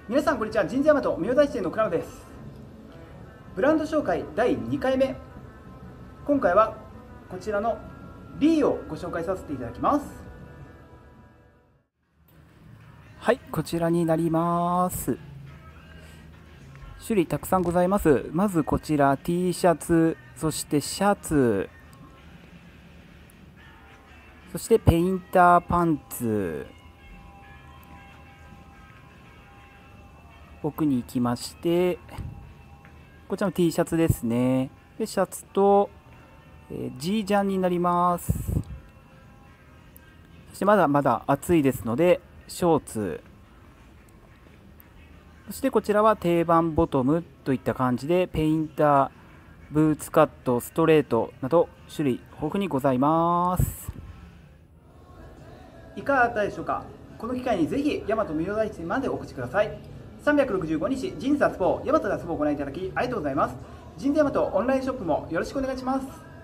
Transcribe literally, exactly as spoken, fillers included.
皆さんこんにちは。人事ヤマト明大生の倉野です。ブランド紹介だいにかいめ。今回はこちらの リー をご紹介させていただきます。はい、こちらになります。種類たくさんございます。まずこちら T シャツ、そしてシャツ、そしてペインターパンツ、奥に行きまして、こちらの T シャツですね。でシャツと、えー、G ジャンになります。そしてまだまだ暑いですのでショーツ、そしてこちらは定番ボトムといった感じでペインター、ブーツカット、ストレートなど種類豊富にございます。いかがだったでしょうか。この機会にぜひ大和明大生までお越しください。さんびゃくろくじゅうごにち人事脱帽、大和脱帽をご覧いただきありがとうございます。人事大和オンラインショップもよろしくお願いします。